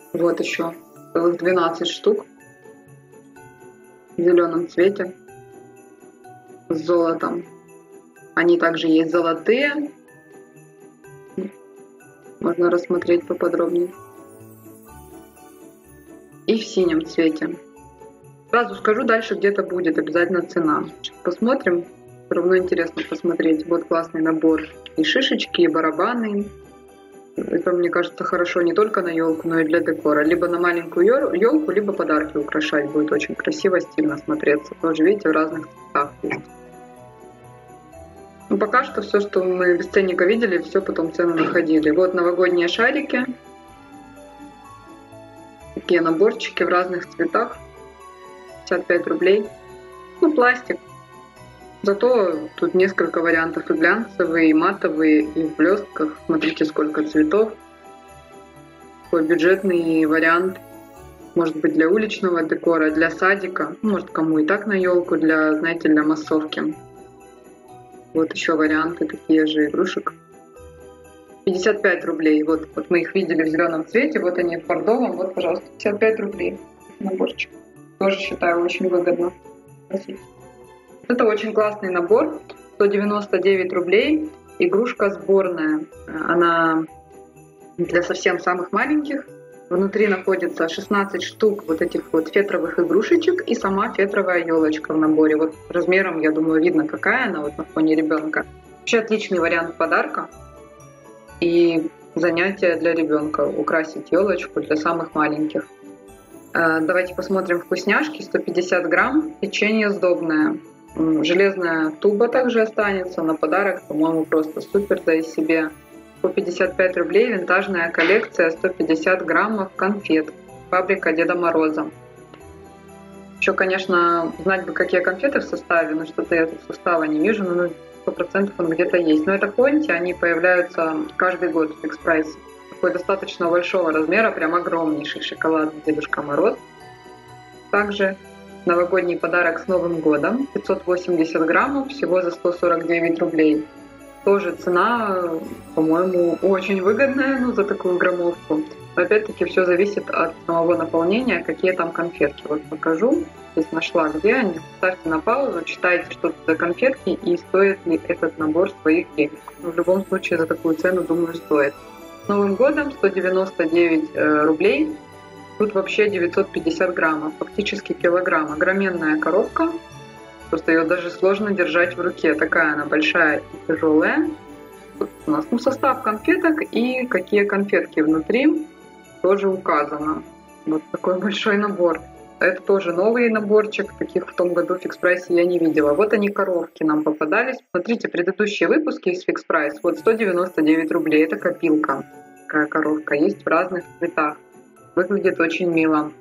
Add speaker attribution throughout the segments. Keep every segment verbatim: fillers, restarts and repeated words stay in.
Speaker 1: Вот еще целых двенадцать штук в зеленом цвете с золотом. Они также есть золотые. Можно рассмотреть поподробнее. И в синем цвете. Сразу скажу, дальше где-то будет обязательно цена. Сейчас посмотрим. Все равно интересно посмотреть. Вот классный набор. И шишечки, и барабаны. Это, мне кажется, хорошо не только на елку, но и для декора. Либо на маленькую елку, либо подарки украшать. Будет очень красиво, стильно смотреться. Тоже, видите, в разных цветах есть. Ну, пока что все, что мы без ценника видели, все потом цены находили. Вот новогодние шарики. Такие наборчики в разных цветах. пятьдесят пять рублей. Ну, пластик. Зато тут несколько вариантов. И глянцевые, и матовые, и в блестках. Смотрите, сколько цветов. Такой бюджетный вариант. Может быть, для уличного декора, для садика. Может, кому и так на елку, для, знаете, для массовки. Вот еще варианты такие же игрушек. пятьдесят пять рублей. Вот, вот мы их видели в зеленом цвете. Вот они в бордовом. Вот, пожалуйста, пятьдесят пять рублей. Наборчик. Тоже считаю очень выгодно. Спасибо. Это очень классный набор. сто девяносто девять рублей. Игрушка сборная. Она для совсем самых маленьких. Внутри находится шестнадцать штук вот этих вот фетровых игрушечек и сама фетровая елочка в наборе. Вот размером, я думаю, видно, какая она вот на фоне ребенка. Вообще отличный вариант подарка и занятие для ребенка. Украсить елочку для самых маленьких. Давайте посмотрим вкусняшки. сто пятьдесят грамм. Печенье сдобное. Железная туба также останется на подарок. По-моему, просто супер, да и себе. По пятьдесят пять рублей винтажная коллекция сто пятьдесят граммов конфет. Фабрика Деда Мороза. Еще, конечно, знать бы, какие конфеты в составе, но что-то я тут состава не вижу, но сто процентов он где-то есть. Но это Конти, они появляются каждый год в Фикс-прайсе. Такой достаточно большого размера, прям огромнейший шоколад Дедушка Мороз. Также новогодний подарок с Новым годом. пятьсот восемьдесят граммов, всего за сто сорок девять рублей. Тоже цена, по-моему, очень выгодная, ну, за такую граммовку. Но опять-таки все зависит от самого наполнения, какие там конфетки. Вот покажу, здесь нашла, где они. Ставьте на паузу, читайте, что это за конфетки и стоит ли этот набор своих денег. Но в любом случае за такую цену, думаю, стоит. С Новым годом сто девяносто девять рублей. Тут вообще девятьсот пятьдесят граммов, фактически килограмм. Огроменная коробка. Просто ее даже сложно держать в руке. Такая она большая и тяжелая. Тут у нас ну, состав конфеток и какие конфетки внутри тоже указано. Вот такой большой набор. Это тоже новый наборчик. Таких в том году в Фикс-прайсе я не видела. Вот они, коровки, нам попадались. Смотрите, предыдущие выпуски из Фикс-прайс. Вот сто девяносто девять рублей. Это копилка. Такая коровка. Есть в разных цветах. Выглядит очень мило.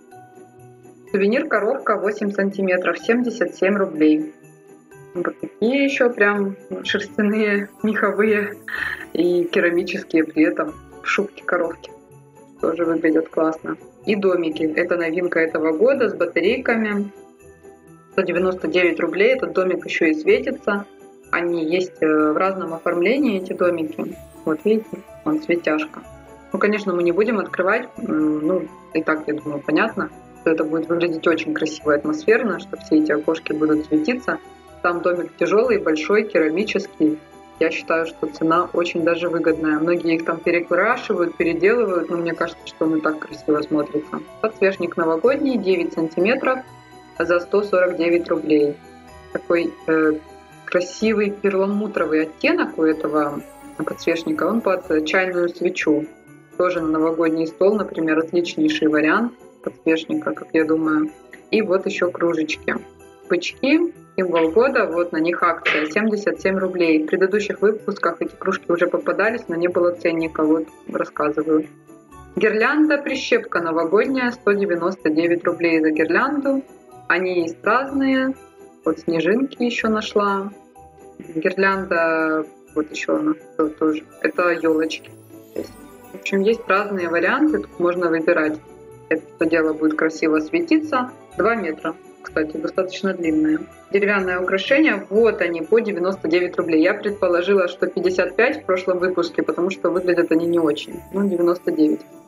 Speaker 1: Сувенир коровка восемь сантиметров, семьдесят семь рублей. Вот такие еще прям шерстяные, меховые и керамические при этом шубки коровки. Тоже выглядят классно. И домики. Это новинка этого года с батарейками. сто девяносто девять рублей. Этот домик еще и светится. Они есть в разном оформлении, эти домики. Вот видите, он светяшка. Ну, конечно, мы не будем открывать. Ну, и так, я думаю, понятно. Это будет выглядеть очень красиво и атмосферно, что все эти окошки будут светиться. Там домик тяжелый, большой, керамический. Я считаю, что цена очень даже выгодная. Многие их там перекрашивают, переделывают, но мне кажется, что он и так красиво смотрится. Подсвечник новогодний, девять сантиметров, за сто сорок девять рублей. Такой э, красивый перламутровый оттенок у этого подсвечника. Он под чайную свечу. Тоже на новогодний стол, например, отличнейший вариант подсвечника, как я думаю. И вот еще кружечки. Пычки, символ года, вот на них акция, семьдесят семь рублей. В предыдущих выпусках эти кружки уже попадались, но не было ценника, вот рассказываю. Гирлянда, прищепка новогодняя, сто девяносто девять рублей за гирлянду. Они есть разные, вот снежинки еще нашла. Гирлянда, вот еще она тоже, это елочки. В общем, есть разные варианты, тут можно выбирать. Это дело будет красиво светиться. два метра, кстати, достаточно длинные. Деревянное украшение, вот они, по девяносто девять рублей. Я предположила, что пятьдесят пять в прошлом выпуске, потому что выглядят они не очень. Ну, девяносто девять.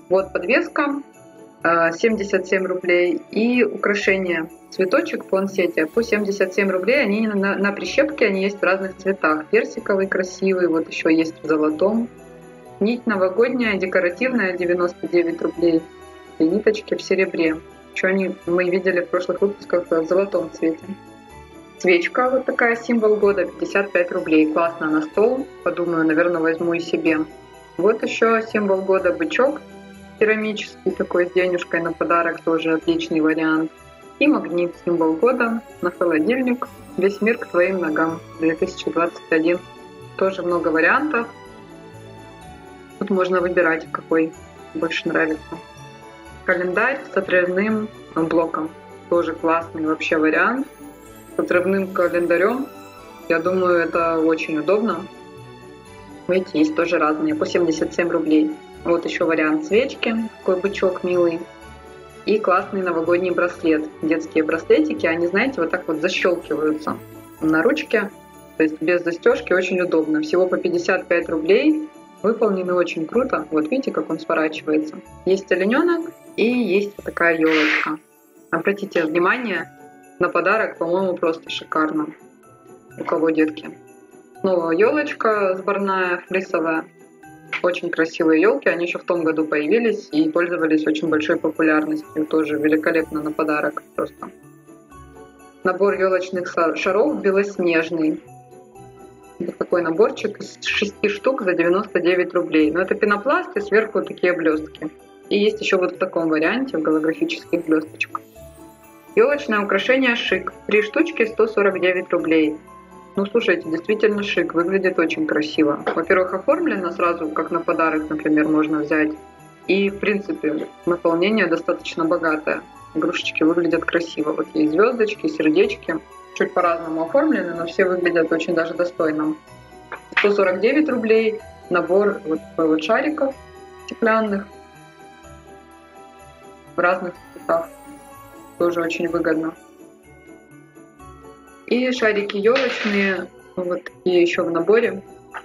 Speaker 1: Вот подвеска семьдесят семь рублей и украшения. Цветочек по ансете по семьдесят семь рублей. Они на, на прищепке, они есть в разных цветах. Персиковый красивый, вот еще есть в золотом. Нить новогодняя, декоративная, девяносто девять рублей. И ниточки в серебре. Еще они мы видели в прошлых выпусках в золотом цвете. Свечка вот такая, символ года, пятьдесят пять рублей. Классно на стол. Подумаю, наверное, возьму и себе. Вот еще символ года бычок. Керамический такой с денежкой на подарок, тоже отличный вариант. И магнит, символ года, на холодильник. Весь мир к твоим ногам, две тысячи двадцать один. Тоже много вариантов. Тут можно выбирать, какой больше нравится. Календарь с отрывным блоком. Тоже классный вообще вариант. С отрывным календарем. Я думаю, это очень удобно. Видите, есть тоже разные, по семьдесят семь рублей. Вот еще вариант свечки, такой бычок милый. И классный новогодний браслет. Детские браслетики, они, знаете, вот так вот защелкиваются на ручке. То есть без застежки очень удобно. Всего по пятьдесят пять рублей. Выполнены очень круто. Вот видите, как он сворачивается. Есть олененок и есть вот такая елочка. Обратите внимание, на подарок, по-моему, просто шикарно. У кого детки. Снова елочка сборная, флисовая. Очень красивые елки, они еще в том году появились и пользовались очень большой популярностью. Тоже великолепно на подарок просто. Набор елочных шаров белоснежный. Вот такой наборчик из шести штук за девяносто девять рублей. Но это пенопласт и сверху такие блестки. И есть еще вот в таком варианте, в голографических блесточках. Елочное украшение шик. Три штучки сто сорок девять рублей. Ну, слушайте, действительно шик, выглядит очень красиво. Во-первых, оформлено сразу, как на подарок, например, можно взять. И, в принципе, наполнение достаточно богатое. Игрушечки выглядят красиво. Вот есть звездочки, сердечки. Чуть по-разному оформлены, но все выглядят очень даже достойно. сто сорок девять рублей. Набор вот, вот шариков стеклянных в разных цветах. Тоже очень выгодно. И шарики елочные, вот такие еще в наборе,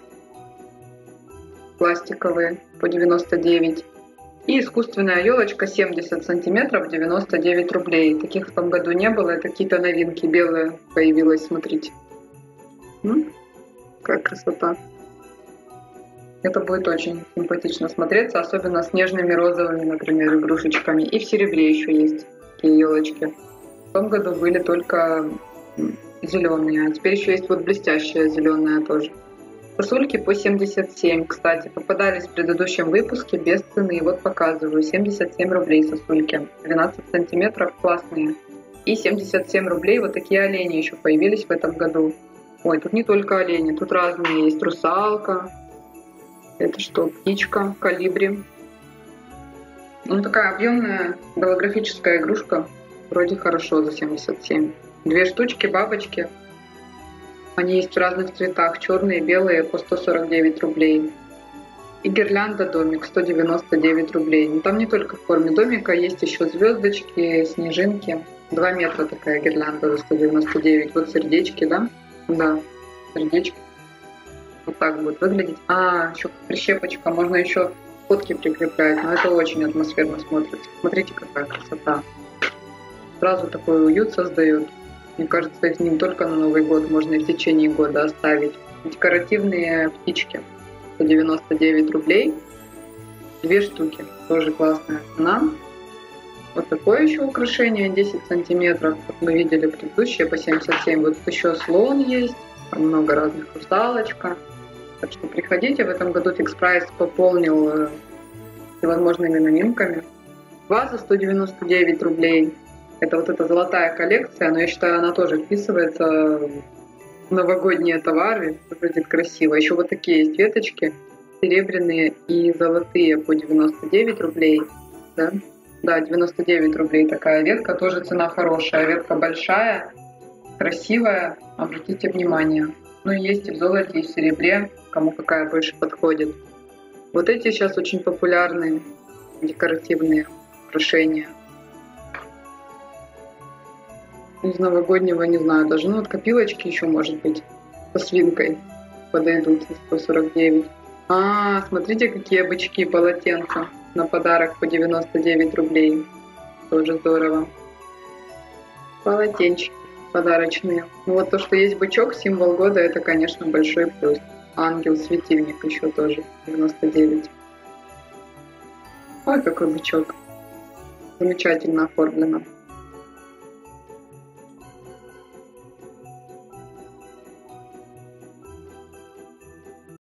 Speaker 1: пластиковые по девяносто девять. И искусственная елочка семьдесят сантиметров, девяносто девять рублей. Таких в том году не было, это какие-то новинки белые появилась, смотрите. М? Какая красота. Это будет очень симпатично смотреться, особенно с нежными розовыми, например, игрушечками. И в серебре еще есть такие елочки. В том году были только зеленые, а теперь еще есть вот блестящая зеленая тоже. Сосульки по семьдесят семь, кстати, попадались в предыдущем выпуске без цены. Вот показываю, семьдесят семь рублей сосульки, двенадцать сантиметров, классные. И семьдесят семь рублей вот такие олени еще появились в этом году. Ой, тут не только олени, тут разные есть. Русалка, это что, птичка, колибри. Ну, такая объемная голографическая игрушка, вроде хорошо за семьдесят семь. Две штучки, бабочки. Они есть в разных цветах, черные, белые, по сто сорок девять рублей. И гирлянда домик, сто девяносто девять рублей. Но там не только в форме домика, есть еще звездочки, снежинки. Два метра такая гирлянда за сто девяносто девять. Вот сердечки, да? Да, сердечки. Вот так будет выглядеть. А, еще прищепочка, можно еще фотки прикреплять, но это очень атмосферно смотрится. Смотрите, какая красота. Сразу такой уют создает. Мне кажется, это не только на Новый год, можно и в течение года оставить. Декоративные птички по девяносто девять рублей. Две штуки, тоже классная цена. Вот такое еще украшение, десять сантиметров. Как мы видели предыдущее, по семьдесят семь. Вот тут еще слон есть, там много разных, русалочка. Так что приходите, в этом году фикс прайс пополнил всевозможными новинками. Ваза сто девяносто девять рублей. Это вот эта золотая коллекция, но я считаю, она тоже вписывается в новогодние товары, выглядит красиво. Еще вот такие есть веточки, серебряные и золотые по девяносто девять рублей. Да, да, девяносто девять рублей такая ветка, тоже цена хорошая. Ветка большая, красивая, обратите внимание. Ну, есть и в золоте, и в серебре, кому какая больше подходит. Вот эти сейчас очень популярные декоративные украшения. Из новогоднего, не знаю, даже, ну вот копилочки еще, может быть, со свинкой подойдут за сто сорок девять. А, смотрите, какие бычки, полотенца. на подарок по девяносто девять рублей. Тоже здорово. Полотенчики подарочные. Ну вот то, что есть бычок, символ года, это, конечно, большой плюс. Ангел-светильник еще тоже девяносто девять. Ой, какой бычок. Замечательно оформлено.